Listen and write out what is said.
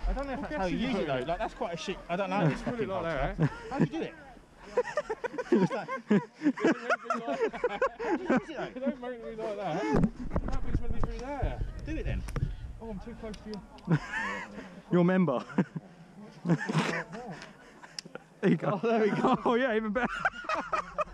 I don't know if that's how you use it though. Like that's quite a shit. I don't know. Just put it like that. How do you do it? What's that? You don't make me like that. That means meant to be through there. Do it then. Oh, I'm too close to you. Your member. There you go. Oh, there we go. Oh yeah, even better.